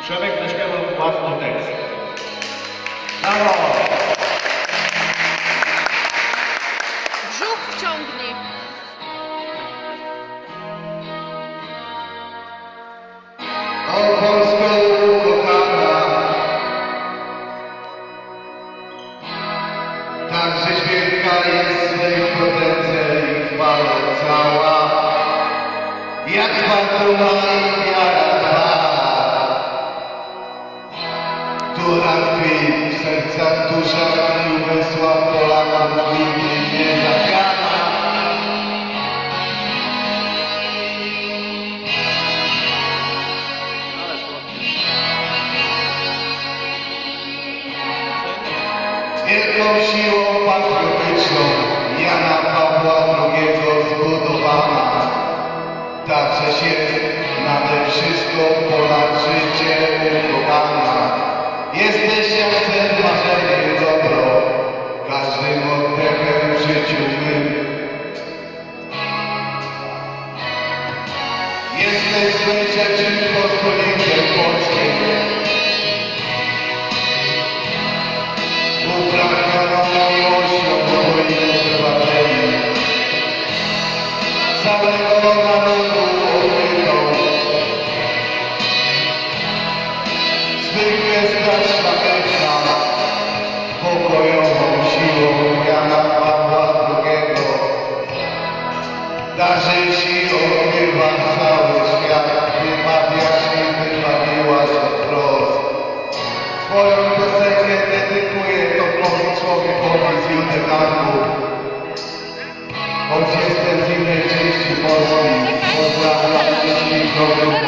Przemek zaśpiewał własny tekst. Brawo! Brzuch wciągnij. O Polsko ukochana, także święta jest swej potędze i chwale cała, jak walczyła i wiara Twa, która tkwi w sercach, duszach i umysłach Polaków nigdy nie zawiada. Wielką siłą patriotyczną Jana Pawła II zbudowana, ta rzeź jest nade wszystko ponad życie ukochana. Jesteś jak sen, marzenie, dobro, każdym oddechem w życiu mym. Jesteś swej Rzeczypospolitej Polskiej, upragnioną miłością swoich obywateli, całego narodu okrytą, swych gestach szlachetna, pokojową siłą Jana Pawła II. Darzy Ci odkrywa cały świat, wybawiasz i wybawiłaś wprost. Swoją piosenkę dedykuję tobie człowiekowi z Judegardu. Choć jestem z innej części Polski, pozdrawiam wszystkich dobrych